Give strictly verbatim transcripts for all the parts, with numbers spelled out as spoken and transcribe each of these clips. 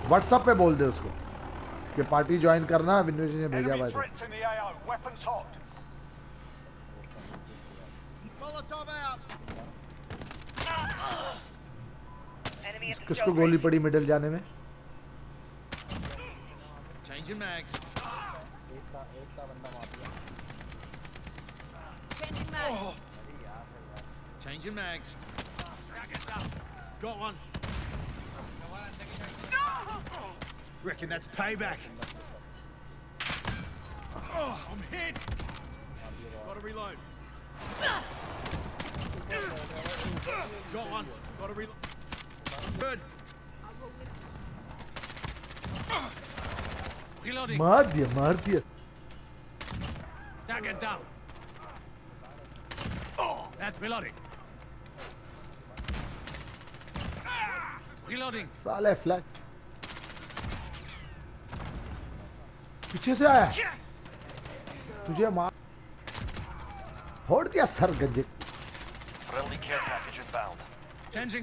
WhatsApp पे बोल दे उसको कि पार्टी ज्वाइन करना, इनविटेशन भेजा भाई तो। किसको गोली पड़ी मिडिल जाने में? Changing mags. Changing mags. Oh. Changing mags. Got one. Reckon that's payback. Oh, I'm hit. Gotta reload. Got one. Gotta reload. Good. Reloading. मार दिया, मार दिया. Target down. Oh, that's reloading. Reloading. साले फ्लैश. पीछे से आया. तुझे मार. फोड़ दिया सर गज्जे. Friendly care package inbound. Changing.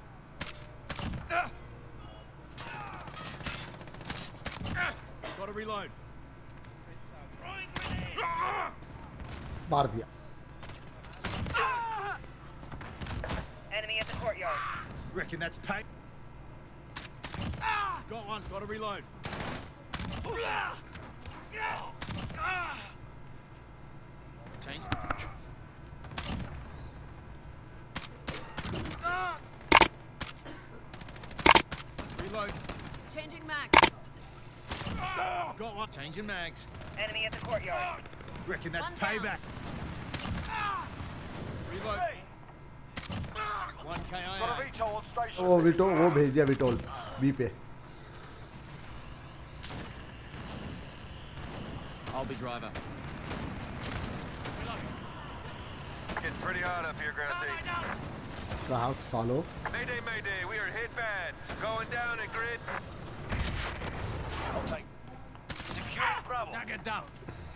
Gotta reload. मार दिया. Enemy at the courtyard. Reckon that's pay. Got one. Gotta reload. Change. Reload. Changing mags. Got one. Changing mags. Enemy at the courtyard. Reckon that's One down. payback. Reload. one K I A. Got a VTOL on station. वो विटो वो भेज दिया Vitol B पे. I'll be driver. Getting pretty hot up here, Grassy. कहाँ सालो? Mayday, mayday, we are hit bad. Going down at grid. I'll take. Secure Bravo. Now get down.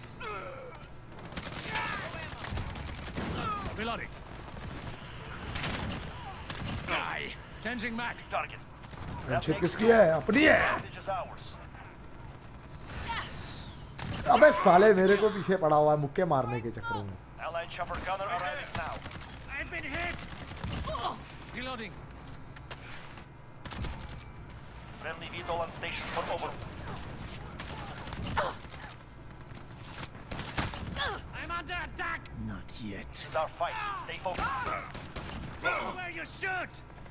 Reloading. Die. Changing max. Gotta get. अच्छे किसकी है? अपनी है. Advantage is ours. अबे साले मेरे को पीछे पड़ा हुआ है मुक्के मारने के चक्कर में. Allied chopper gunner arriving now. I've been hit. Oh. Reloading. Friendly VTOL on station for over. I'm under attack. Not yet. This is our fight. Stay focused. Where you shoot.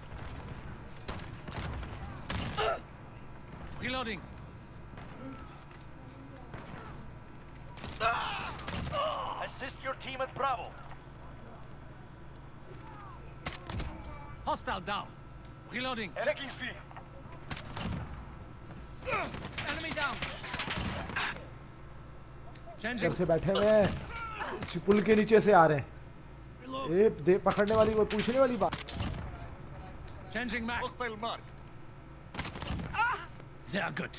Reloading. Assist your team at Bravo. Hostile down. Reloading. Taking C. Enemy down. इधर Changing. से बैठे हुए हैं. पुल के नीचे से आ रहे हैं. ये दे पकड़ने वाली वो पूछने वाली बात. Changing max. Hostile mark. Sehr gut.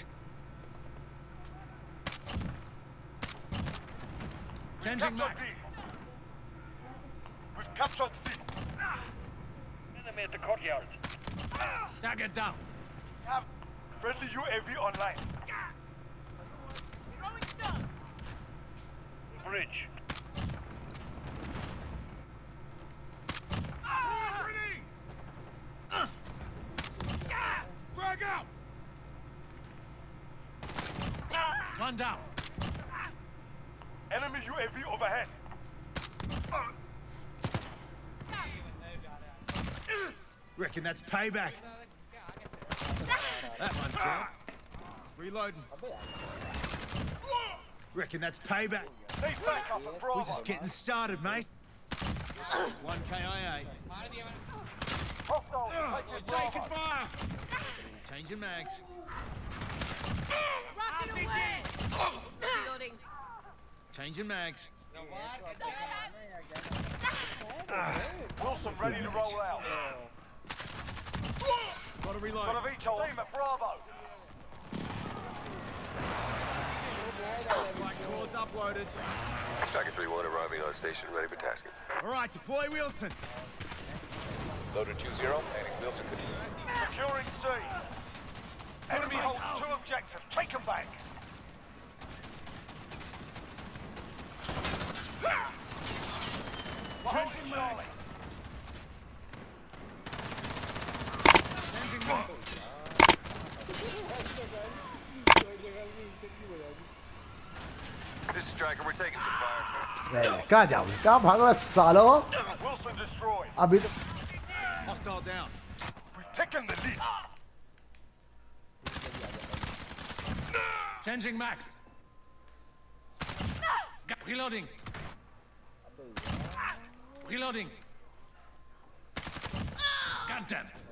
Changing max. We've captured C. Enemy at the courtyard. Target down. Have friendly U A V online. Bridge. Frag out. One down. Enemy U A V overhead. Reckon that's payback. That one's down. Reloading. Reckon that's payback. Stay back up at Bravo. We're just getting started, mate. one K I A. Hostile, take your Taking Bravo. fire. Changing mags. Rocket away. Reloading. Changing mags. Wilson ready to roll out. Gotta reload. Got a VTOL. Team at Bravo. Right cords uploaded. Target three one arriving on station, ready for tasking. All right, deploy Wilson. Loader two zero, landing Wilson. Securing C. Enemy holds two objectives. Take them back. Changing Charlie. Changing mags. This is Striker. We're taking some fire. नहीं, कहाँ जाओगे? कहाँ भाग रहा है सालो? Wilson destroyed. अभी तो Hostile down. We've taken the lead. Changing mags. Reloading. Reloading. God damn it.